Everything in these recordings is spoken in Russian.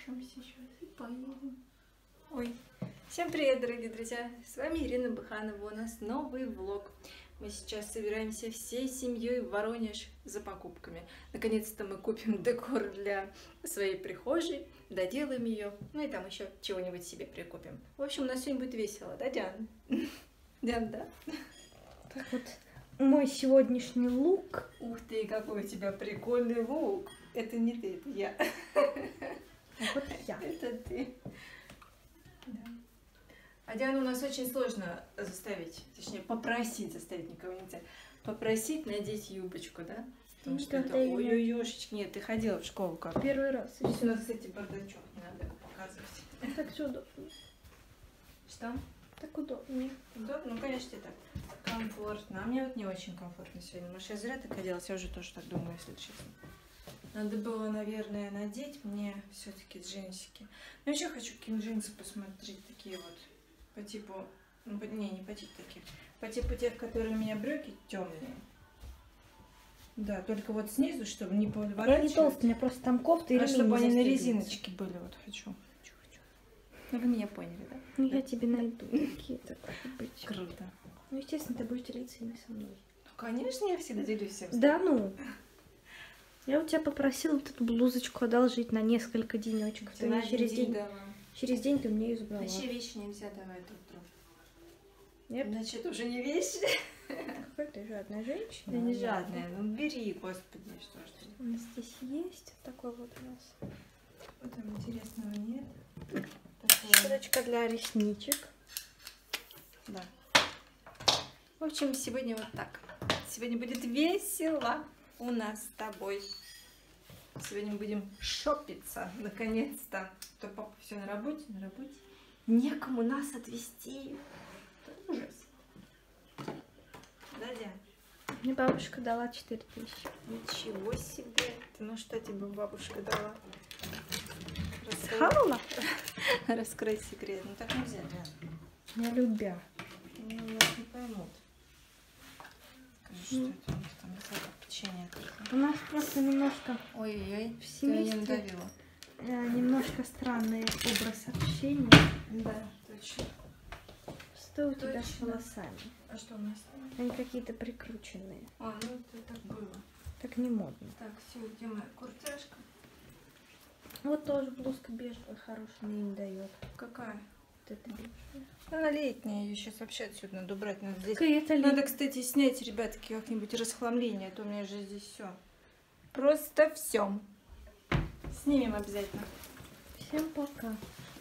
запишем сейчас и поедем. Ой, всем привет, дорогие друзья! С вами Ирина Быханова. У нас новый влог. Мы сейчас собираемся всей семьей в Воронеж за покупками. Наконец-то мы купим декор для своей прихожей, доделаем ее, ну и там еще чего-нибудь себе прикупим. В общем, у нас сегодня будет весело, да, Диана? Диана, да? Так вот, мой сегодняшний лук. Ух ты, какой у тебя прикольный лук! Это не ты, это я. А вот я. Это ты. Да. А Диану у нас очень сложно заставить, точнее попросить заставить, никого нельзя, попросить надеть юбочку, да? Потому что это, ой-ой-ошечки, нет, ты ходила в школу как? Первый раз. Здесь у нас, кстати, бардачок, не надо его показывать. Так все удобно. Что? Так удобнее. Удобно? Ну, конечно, тебе так комфортно. А мне вот не очень комфортно сегодня. Может, я зря так оделась, я уже тоже так думаю, если честно. Надо было, наверное, надеть мне все-таки джинсики. Но еще хочу какие-нибудь джинсы посмотреть, такие вот. По типу, ну, не по типу таких, по типу тех, которые у меня брюки темные. Да, только вот снизу, чтобы не подворачивать. Я не толстая, у меня просто там кофта и чтобы они на резиночке были, вот хочу. Ну, вы меня поняли, да? Ну, я тебе найду какие-то, может быть. Круто. Ну, естественно, ты будешь делиться ими со мной. Ну, конечно, я всегда делюсь всем. Да, ну. Я у тебя попросила вот эту блузочку одолжить на несколько денечков. Ты мне через день ты мне ее забрала. Вообще вещи нельзя давать друг другу. Нет? Иначе это уже не вещи. Какая ты жадная женщина. Я не жадная, ну бери, господи, что ж ты. У нас здесь есть вот такой вот у нас. Что там интересного нет? Щеточка для ресничек. Да. В общем, сегодня вот так. Сегодня будет весело у нас с тобой. Сегодня мы будем шопиться, наконец-то. То папа все на работе. Некому нас отвезти. Это ужас. Да, Диана? Мне бабушка дала 4000. Ничего себе. Ну что тебе бабушка дала? Схавала? Раскрой секрет. Ну так нельзя, да? Я любя. Ну, нас не поймут. Скажи, что это у них там запах печенья. У нас просто немножко Ой-ой-ой, в семействе немножко странный образ общения. Да, точно. Что у тебя с волосами? А что у нас? Они какие-то прикрученные. А, ну это так было. Так не модно. Так, все, где моя куртяшка? Вот тоже блузка бежевая, хорошая, мне не дает. Какая? Вот это бежевая. Она летняя, ее сейчас вообще отсюда надо убрать. Надо, здесь... Надо, кстати, снять, ребятки, как-нибудь расхламление, а то у меня же здесь все. Просто все. Снимем обязательно. Всем пока.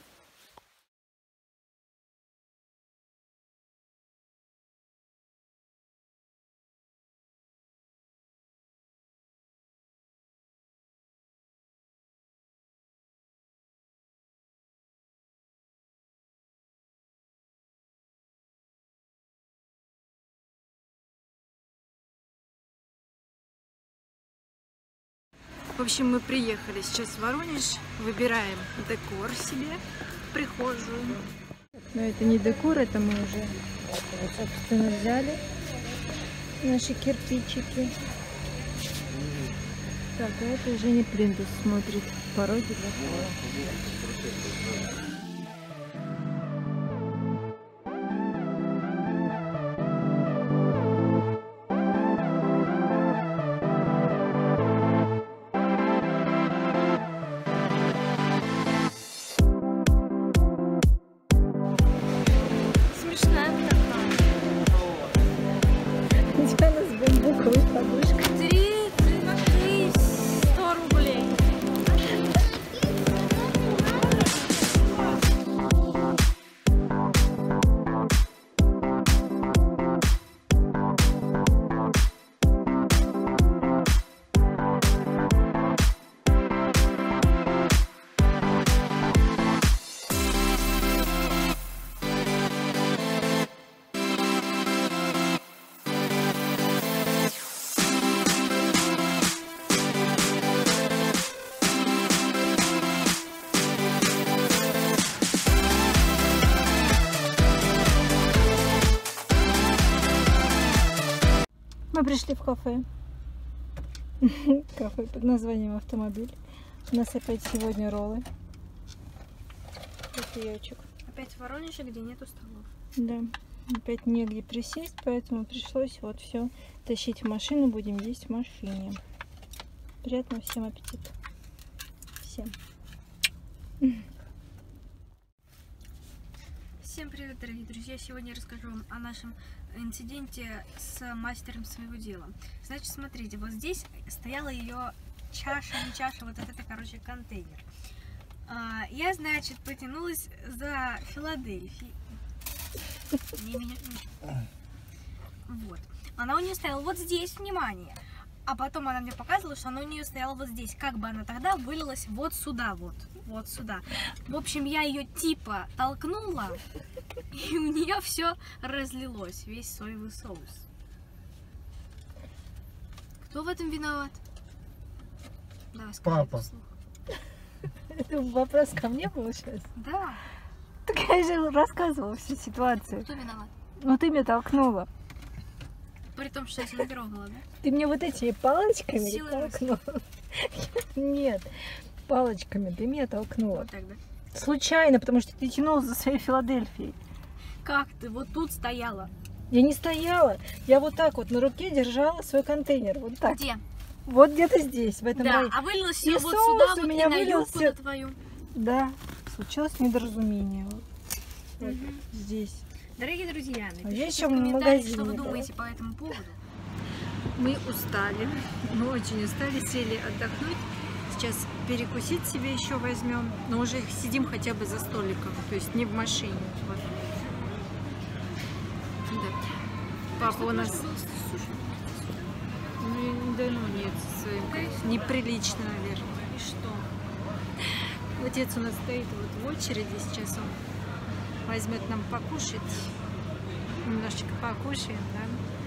В общем, мы приехали сейчас в Воронеж, выбираем декор себе в прихожую. Но это не декор, это мы уже, собственно, взяли наши кирпичики. Так, а это уже не плинтус смотрит, пороги для пола. Диана с бамбуковой подушкой. 30 на 3, 100 рублей. Мы пришли в кафе. Кафе под названием «Автомобиль». У нас опять сегодня роллы. кофеечек. Опять в Воронеже, где нету столов. Да. Опять негде присесть, поэтому пришлось вот все тащить в машину. Будем есть в машине. Приятного всем аппетита. Всем. Всем привет, дорогие друзья! Сегодня я расскажу вам о нашем инциденте с мастером своего дела. Значит, смотрите, вот здесь стояла ее чаша, не чаша, вот это, короче, контейнер. Я, значит, потянулась за Филадельфией. Вот. Она у нее стояла вот здесь, внимание. А потом она мне показывала, что она у нее стояла вот здесь. Как бы она тогда вылилась вот сюда, вот сюда. В общем, я ее типа толкнула, и у нее все разлилось, весь соевый соус. Кто в этом виноват? Да, папа. Это вопрос ко мне был сейчас? Да. Так я же рассказывала всю ситуацию. Кто виноват? Ну ты меня толкнула. При том, что я тебя не трогала, да? Ты мне вот этими палочками Силой толкнула. Нет, палочками ты меня толкнула. Вот так, да? Случайно, потому что ты тянула за своей Филадельфией. Как ты вот тут стояла? Я не стояла. Я вот так вот на руке держала свой контейнер. Вот так. Где? Вот где-то здесь, в этом Да, районе. а вылилось И все вот соус сюда, у вот меня и на юбку вылился. на твою. Да, случилось недоразумение. Вот Мгм. здесь. Дорогие друзья, я напишите еще в в комментариях, магазине что вы была. думаете по этому поводу. Мы устали, мы очень устали, сели отдохнуть. Сейчас перекусить себе еще возьмем, но уже сидим хотя бы за столиком, то есть не в машине. Вот. Да. Папа у нас... Да ну нет, со своим, конечно, неприлично, наверное. И что? Отец у нас стоит вот в очереди, сейчас он возьмет нам покушать. Немножечко покушаем, да?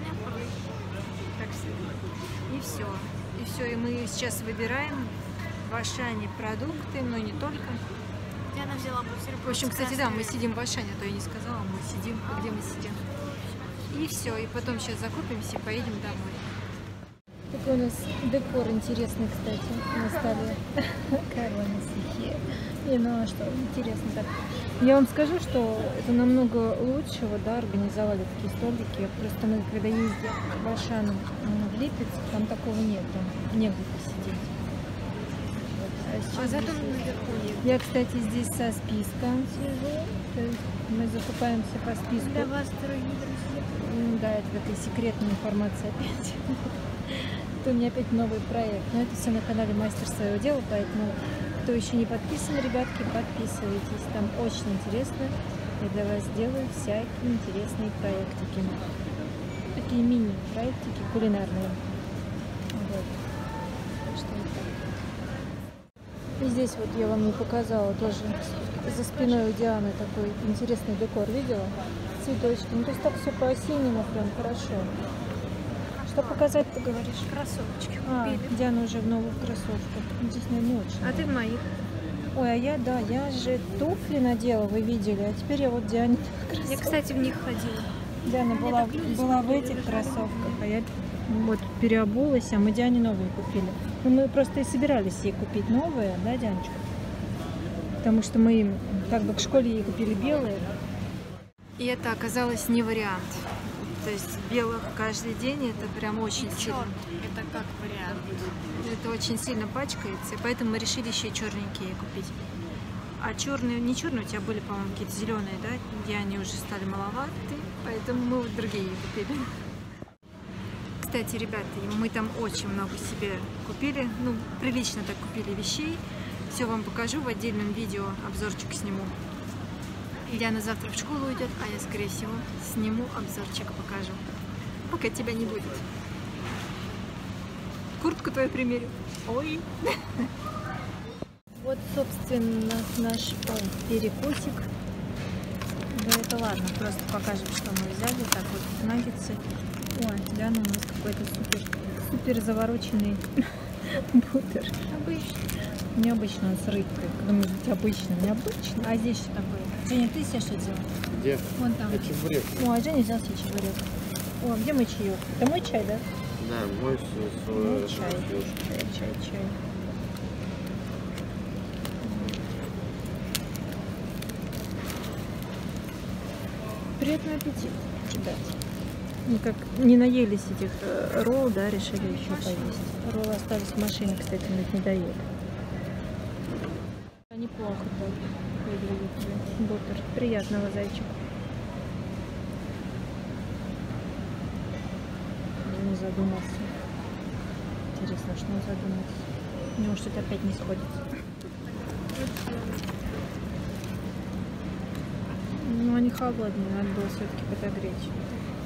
Так что и все. И все. И мы сейчас выбираем в Ашане продукты, но не только. Диана взяла бутерброд. В общем, кстати, да, мы сидим в Ашане, а то я не сказала, мы сидим, где мы сидим. И все. И потом сейчас закупимся и поедем домой. Такой у нас декор интересный, кстати, на столе. Короны сухие. Не, ну а что, интересно так. Я вам скажу, что это намного лучше, вот, да, организовали такие столики. Просто мы, когда ездим в Ашан, в Липецк, там такого нет, там негде посидеть. Вот. А сейчас зато здесь есть. наверху нет. Я, кстати, здесь со списком сижу. То есть мы закупаемся по списку. Для вас, дорогие друзья. Да, это такая секретная информация опять. Это у меня опять новый проект. Но это все на канале Мастер своего дела, поэтому кто еще не подписан, ребятки, подписывайтесь. Там очень интересно. Я для вас делаю всякие интересные проектики. Такие мини-проектики кулинарные. Вот. Так что вот так. И здесь вот я вам не показала тоже за спиной у Дианы такой интересный декор. Видела? Цветочки. Ну, то есть так все по-осеннему прям хорошо. Что показать, ты говоришь? Кроссовочки А, купили. Диана уже в новых кроссовках. Здесь, наверное, очень. А ты в моих. Ой, а я, да, я же туфли надела, вы видели. А теперь я вот Диане Я, кстати, в них ходила. Диана Мне была так люди в смотрели, этих даже кроссовках, а я вот переобулась, а мы Диане новые купили. Ну, мы просто и собирались ей купить новые, да, Дианочка? Потому что мы им как бы к школе ей купили белые. И это оказалось не вариант. То есть белых каждый день это прям очень сильно. Это как вариант. Это очень сильно пачкается, и поэтому мы решили еще и черненькие купить. А черные, не черные, у тебя были, по-моему, какие-то зеленые, да? И они уже стали маловаты, поэтому мы вот другие купили. Кстати, ребята, мы там очень много себе купили, ну, прилично так купили вещей. Все вам покажу в отдельном видео, обзорчик сниму. Диана завтра в школу уйдет, а я, скорее всего, сниму обзорчик, покажу. Пока тебя не будет. Куртку твою примерю. Ой. Вот, собственно, наш перекусик. Да это ладно, просто покажем, что мы взяли. Так вот, наггетсы. Ой, Диана у нас какой-то супер завороченный бутер. Обычно. Необычно он с рыбкой. Думаю, обычно, необычно. А здесь что такое? Женя, ты себе что взял? Где? Вон там. Чебурек. О, а Женя взял себе чебурек. О, где мой чаек? Это мой чай, да? Да, мой Мой чай. Чай. Приятного аппетита. Да. Никак не наелись этих ролл, да, решили еще поесть. Роллы остались в машине, кстати, мы их не доели. Неплохо так выглядит бутер. Приятного, зайчик. Он задумался. Интересно, что он задумался. У него что-то опять не сходится. Ну, они холодные, надо было все-таки подогреть.